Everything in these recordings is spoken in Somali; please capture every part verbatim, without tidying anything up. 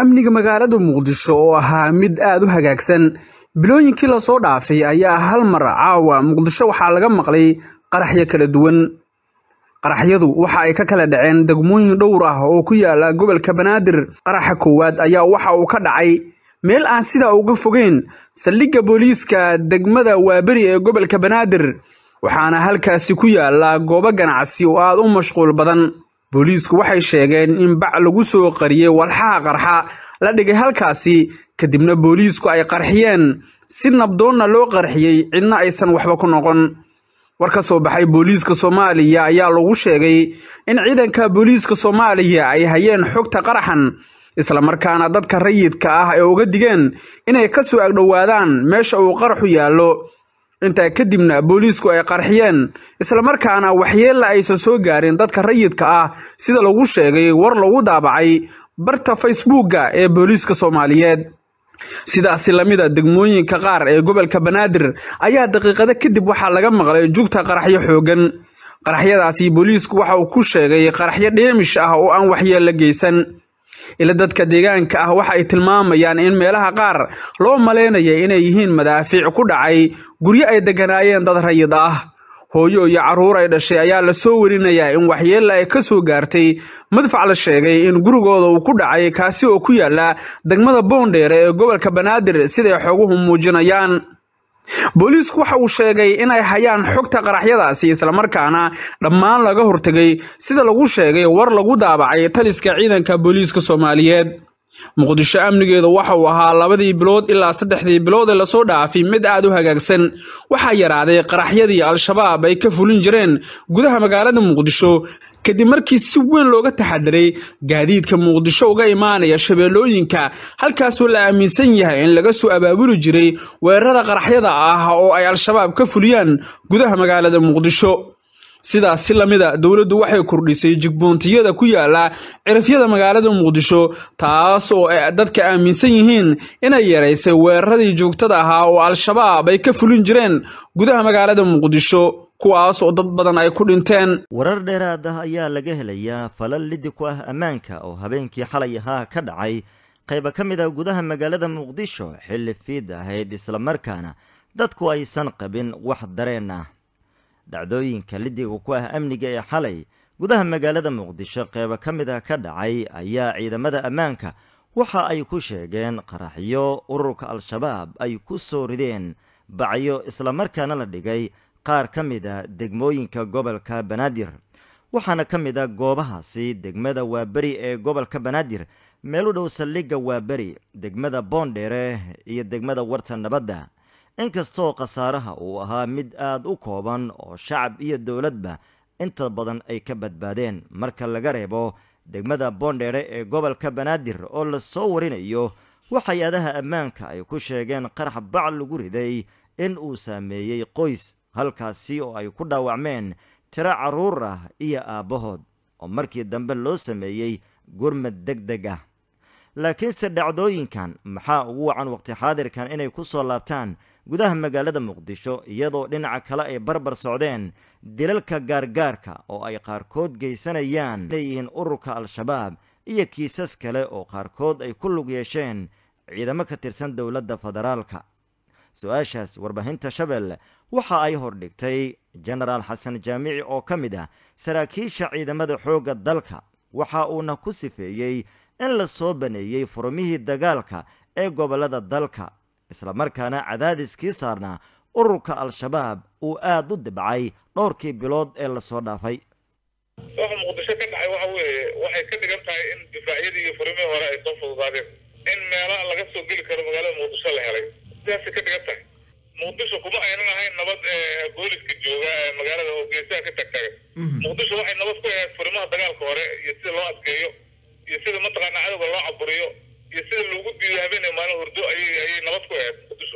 amniga magaalada Muqdisho oo ahaa mid aad u hagaagsan bilooyinkii la soo dhaafay ayaa hal mar caawa Muqdisho waxa laga maqlay qaraxyo kala duwan. qaraxyadu waxa ay ka kala dhaceen degmooyin dhowr ah oo ku yaala gobolka Banaadir. qaraxa koowaad ayaa waxa uu ka dhacay meel aan sida uga fogeyn saldhigga booliiska degmada Waaberi ee gobolka Banaadir, waxaana halkaasi ku yaala goobo ganacsi oo aad u mashquul badan. booliisku waxay sheegeen in bac lagu soo qariyay walxaha qarxa la dhigay halkaasi, kadibna booliisku ay qarxiyeen si nabdoonna loo qarxiyay cidna aysan waxba ku noqon. war ka soo baxay booliiska Soomaaliya ayaa lagu sheegay in ciidanka booliiska Soomaaliya ay hayeen xogta qaraxan, isla markaana dadka rayidka ah ay uga digeen inay ka soo agdhowaadaan meesha uu qaraxu yaalo. inta kadibna booliisku ay qarxiyeen isla markaana waxyeello aysan soo gaarin dadka rayidka ah sida lagu sheegay war lagu daabacay barta Facebook-ga ee booliiska Soomaaliyeed. sidaas lamida degmooyinka qaar ee gobolka Banaadir ayaa daqiiqada kadib waxa laga maqlay jugta qaraxyo xoogan. qaraxyadaasi booliisku waxa uu ku sheegay qaraxyo dheemish ah oo aan waxyeello geysan. ila dadka deegaanka ah waxa ay tilmaamayaan in meelaha qaar loo maleynayay inay yihiin madaafiic ku dhacay guryo ay deganaayeen dad rayid ah. hooyo iyo caruur ay dhashay ayaa la soo warinayaa in waxyeello ay ka soo gaartay madfac la sheegay in gurigooda uu ku dhacay kaasi oo ku yaala degmada Boondheere ee gobolka Banaadir sida ay xoguhu muujinayaan. booliisku waxa uu sheegay in ay hayaan xogta qaraxyadaasi isla markaana dhammaan laga hortagay sida lagu sheegay war lagu daabacay taliska ciidanka booliiska Soomaaliyeed. Muqdisho amnigeedu waxa uu ahaa labadii bilood ilaa saddexdii bilood ee la soo dhaafay mid aad u hagaagsan. waxa yaraaday qaraxyadii Al-Shabaab ay ka fulin jireen gudaha magaalada Muqdisho kadib markii si weyn looga taxadiray gaadiidka Muqdisho uga imaanaya shabeellooyinka, halkaas oo la aaminsan yahay in laga soo abaabuli jiray weerarada qaraxyada ah oo ay Al-Shabaab ka fuliyaan gudaha magaalada Muqdisho. sidaas si lamida dawladdu waxay kordhisay jigboontiyada ku yaala cirifyada magaalada Muqdisho, taas oo ay dadka aaminsan yihiin inay yareysay weeraradii joogtada ahaa oo Al-Shabaab ay ka fulin jireen gudaha magaalada Muqdisho, kuwaas oo dad badan ay ku dhinteen. warar dheeraad ah ayaa laga helayaa falal lidi ku ah ammaanka oo habeenkii xalay ahaa ka dhacay qaybo ka mid ah gudaha magaalada Muqdisho xilli fiid ahayd, isla markaana dadku aysan qabin wax dareen ah. dhacdooyinka lidiga ku ah amniga ee xalay gudaha magaalada Muqdisho qaybo ka mid ah ka dhacay ayaa ciidamada ammaanka waxa ay ku sheegeen qaraxyo ururka Al-Shabaab ay ku soo rideen bacyo isla markaana la dhigay qaar ka mid ah degmooyinka gobolka Banaadir. waxaana ka mid ah goobahaasi degmada Waaberi ee gobolka Banaadir, meel u dhow saldhigga Waaberi, degmada Boondheere iyo degmada Warta Nabadda. inkastoo khasaaraha uu ahaa mid aad u kooban oo shacab iyo dowladba inta badan ay ka badbaadeen marka laga reebo degmada Boondheere ee gobolka Banaadir oo la soo warinayo waxay-adaha ammaanka ay ku sheegeen qarax bac lagu riday in uu saameeyey qoys, halkaasi oo ay ku dhaawacmeen tiro caruur ah iyo aabbahood oo markii dambe loo sameeyey gurmad degdeg ah. laakiinse dhacdooyinkan maxaa ugu wacan waqti xaadirkan inay ku soo laabtaan gudaha magaalada Muqdisho iyadoo dhinaca kale ay barbar socdeen dilalka gaargaarka oo ay qaarkood geysanayaan leeyihiin ururka Al-Shabaab iyo kiisas kale oo qaarkood ay ku lug yeesheen ciidamo ka tirsan dowladda federaalka. su-aashaas warbaahinta Shabeelle waxa ay hordhigtay Generaal Xasan Jaamici oo ka mid ah saraakiisha ciidamada xoogga dalka, waxa uuna ku sifeeyey in la soo baneeyay furmihii dagaalka ee gobolada dalka, isla markaana cadaadiskii saarnaa ururka Al-Shabaab uu aad u dibcay dhowrkii bilood ee la soo dhaafay. waxa Muqdisho ka dhacay waxa weeye waxay ka dhigan tahay in difaacyadii iyo furmihii hore ay soo fududaadeen, in meelaha laga soo geli karo magaalada Muqdisho la helay. sidaasay ka dhigan tahay. Muqdisho kuma aynan ahayn nabad booliska jooga ee magaalada oo geesaha ka tagtagay. Muqdisho waxay nabad ku ahayd furmaha dagaalka hore iyo sida loo adkeeyo iyo sida mataqaanaa cadowga loo caburiyo iyo sida loogu diiday habeenay maalin hurdo ayay ayay nabad ku ahayd Muqdisho.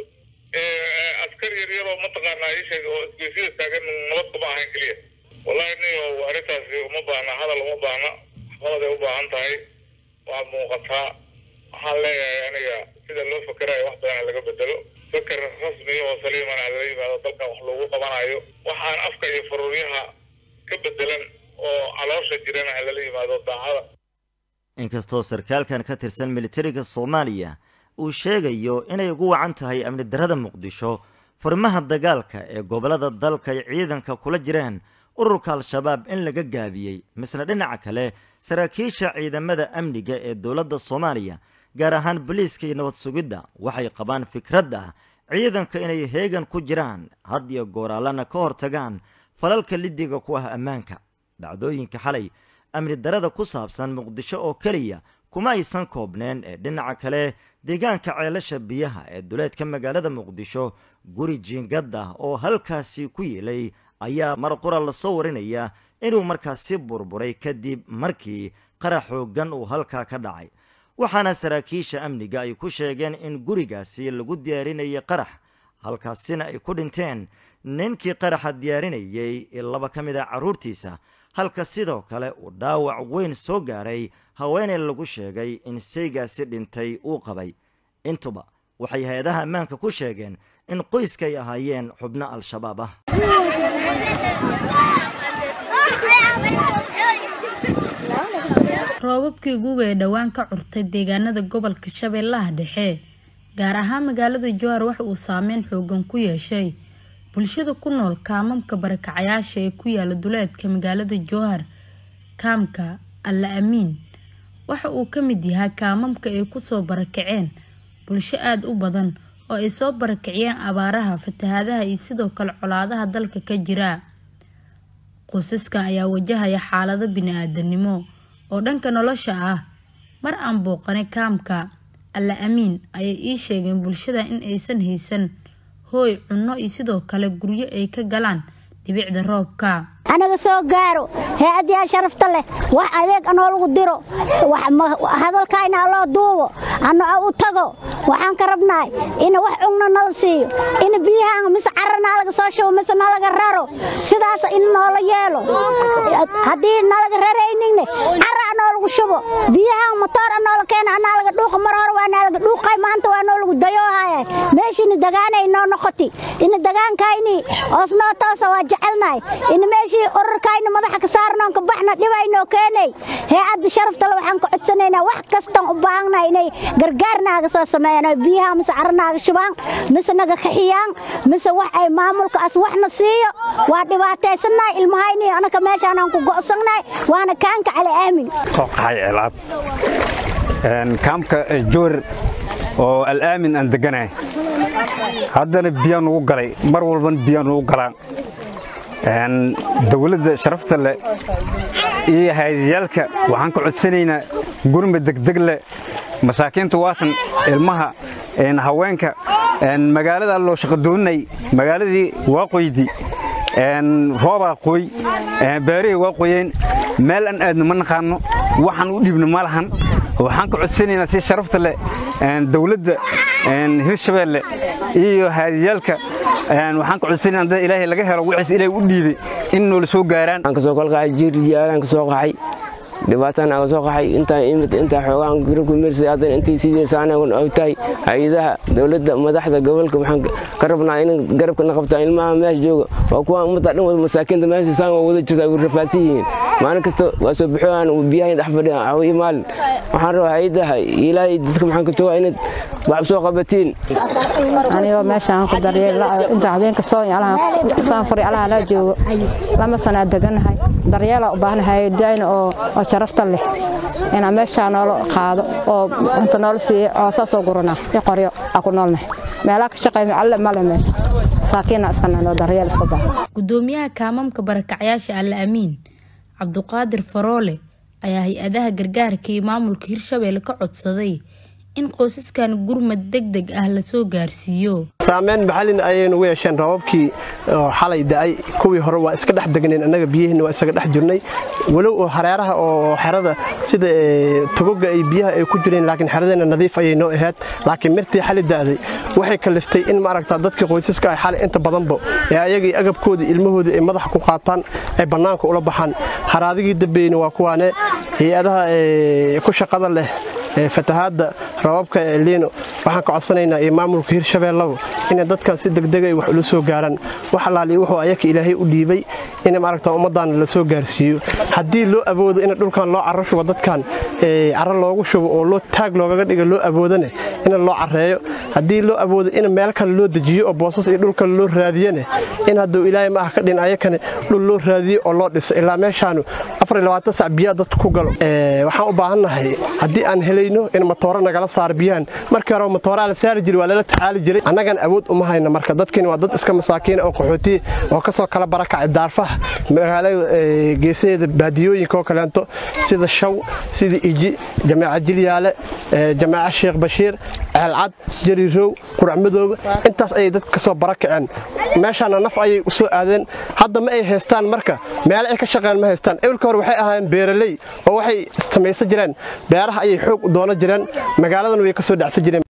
askar yar yar oo mataqaanaa ay sheegay oo isgoysyada taagan nabad kuma ahayn keliya. wallahi niyo arrintaasi uma baahna hadal uma baahna, waxbaday u baahan tahay. waa muuqataa waxaan leeyahay aniga sida loo fakerayo wax badan laga bedelo, fakar rasmi oo saliiman ah la yimaado dalkan wax loogu qabanayo, waxaan afka iyo faruuryaha ka bedelan oo caloosha jirana la yimaado daacada. inkastoo sarkaalkan ka tirsan militariga Soomaaliya uu sheegayo inay ugu wacan tahay amni darrada Muqdisho furmaha dagaalka ee gobolada dalka ay ciidanka kula jireen ururka al-shabaab in laga gaabiyay misna dhinaca kale saraakiisha ciidamada amniga ee dowladda Soomaaliya gaar ahaan booliiska iyo nabad sugidda waxay qabaan fikradda ciidanka inay heegan ku jiraan had iyo gooraalana ka hortagaan falalka lidiga ku ah ammaanka dhacdooyinka xalay amni darrada ku saabsan Muqdisho oo kaliya kuma aysan koobneen ee dhinaca kale deegaanka ceelasha biyaha ee duleedka magaalada Muqdisho guri jiingada oo halkaasi ku yeelay ayaa mar qura la soo warinaya inuu markaasi burburay kadib markii qarax xooggan uu halka ka dhacay waxaana saraakiisha amniga ay ku sheegeen in gurigaasi lagu diyaarinayay qarax halkaasina ay ku dhinteen ninkii qaraxa diyaarinayay laba ka mid ah caruurtiisa halka sidoo kale uu dhaawac weyn soo gaaray haweeney lagu sheegay in saygaasi dhintay uu qabay intuba waxay hay'adaha ammaanka ku sheegeen in qoyska ay ahaayeen xubno al-shabaab ah roobabkii guga ee dhawaan ka curtay deegaanada gobolka Shabeellaha Dhexe gaar ahaan magaalada Jowhar waxa uu saameyn xoogan ku yeeshay bulshada ku nool kaamamka barakacayaasha ee ku yaala duleedka magaalada Jowhar kaamka Alla Amiin waxa uu ka mid yahay kaamamka ay ku soo barakaceen bulsho aad u badan oo ay soo barakaceen abaaraha fatahaadaha iyo sidoo kale colaadaha dalka ka jira qoysaska ayaa wajahaya xaalado bini'aadanimo oo dhanka nolosha ah mar aan booqanay kaamka Alla Amiin ayay ii sheegeen bulshada in aysan haysan hooy cunno iyo sidoo kale guryo ay ka galaan dhibicda roobka anaga soo gaaro hay'adaha sharafta leh wax adeeg anoo lagu diro wax hadalkayna loo duubo anoo u tago waxaan ka rabnaa in wax cunno nala siiyo in biyaha mis carana laga soo shubo mis laga raro sidaas in noola yeelo hadii nalaga raraynin carra anoo lagu shubo biyaha motor anoo la keena anaa laga dhuuq mar hore waa laga dhuuqay maanta waa noo lagu dayohaya meeshii dagaanay noo noqoti in dagaankayni osnoo toosa waa jecelnaay in meeshii ururkayna madaxa ka saarnaan ka baxna dhibayno keenay hay'ad sharafta la waxaan ku codsanaynaa wax kasta u baahanay inay gargaarnaaga soo sameeyaan biyaha mis carnaaga shubaan mis naga kaxiyaan mis wax ay maamulka as waxna siiyo waa dhibaataysanay ilmahayni anaka meeshaan aan ku go'sanay waana kaanka Alla Amiin soo qaxay cilaad een kaamka Jowhar oo Alla Amiin aan deganay haddana biyaan ugu galay mar walban biyaan ugu galaan een dawladda sharafta leh iyo hay'adalka waxaan ku codsanaynaa gurma degdeg leh masaakiinta waatan ilmaha een haweenka een magaalada loo shaqo doonay magaaladii Waaqooydi een rooba qoy een beeri Waaqooyeen meel aan aadno ma naqaano waxaan u dhibno ma lahan waxaan ku codsanaynaa si sharafta leh een dawladda een Hirshabeelle iyo hay'adalka een waxaan ku codsanaynaa dad Ilaahay laga helo wixii Ilaahay u dhiibay in noo soo gaaraan aan ka soo qalqay jiiriyaan ka soo qaxay dhibaatan aan soo qaxay inta inta xoogaan gurku mirsay adan intii sidii saana oo ogtay hay'adaha dawladda madaxda gobolka waxaan ka rabnaa in garabka na qabtaan ilmaha meesha jooga oo kuwa umada dhan masaakiinta meesha saan wada jirta ugu rafaasiyiin maalin kasta waa soo bixiyaan biyaha dhex fadhiyaan aw imaal waxaan rabaa hay'adaha Ilaahay dadka waxaan ka toogaa in wax soo qabatiin aniga meeshaan ku daryeel inta habeenka soo yaalaha saan furi alaha la joogo lama sana deganahay daryeel u baahanahay dayna oo oo sharafta leh ina meeshaan noo qaado oo inta noo si oo soo gurana qoryo aku noolnahay meelaha ka shaqeeyo alle malame saakiina iska noo daryeel iska baa gudoomiyaha kaamamka barakacayaasha Alla Amiin Cabduqaadir Faroole ayaa hay'adaha gargaarka iyo maamulka Hirshabeelle ka codsaday in qoysaskan gurmad degdeg ah la soo gaarsiiyo saameyn maxallin ayaynu u yeesheen roobabkii xalay daay kuwii hore waa iska dhex degneen anaga biyaheena waa isaga dhex jirnay walow hareeraha oo xerada sida togoga ay biyaha ay ku jireen laakiin xeradeena nadiif ayay noo ahayd laakiin mirtii xalay daaday waxay kaliftay in ma aragtaa dadkii qoysaska ay xalay inta badanba ee ayagii agabkoodii ilmahoodii ay madax ku qaataan ay banaanka ula baxaan haraadigii dambeeyna waa kuwaane hay'adaha ku shaqada leh fatahaada roobabka Elino waxaan ka codsanaynaa ee maamulka Hirshabeelle in dadkan si degdeg ah wax ula soo gaaran wax alaali wuxuu ayaka Ilaahay u dhiibay in maaragta ummadaan la soo gaarsiiyo hadii loo awoodo in dhulkan loo carrasho dadkan ee carro loogu shubo oo loo taag looga dhigo loo awoodana in loo carreeyo hadii loo awoodo in meel kale loo dejiyo oo boosas iyo dhulka loo raadiyana in haduu Ilaahay ma ka dhin ayakana dhul loo raadiyo oo loo dhiso ilaa meeshaan afar iyo labaatan saac biyo dad ku galo ee waxaan u baahanahay hadii aan helayno in matooro nagala saar biyaan markii hore matooro la saar jiray waa la tacaali jiray annagan awood uma hayno marka dadkani waa dad iska masaakiin oo qaxooti oo ka soo kala barakacay daarfaha magaalada geeseeda baadiyooyinka oo kaleento sida shaw sida iji jamaaca jilyaale jamaaca Sheekh Bashiir alcad jariirow quracmadooga intaas ay dad ka soo barakaceen meeshaan naf ay u soo aadeen hadda ma ay haystaan marka meel ay ka shaqeeyaan ma haystaan awalka hore waxay ahaayeen beeraley oo waxay istameysan jireen beeraha ay xoog doona jireen magaaladan way ka soo dhacsan jireen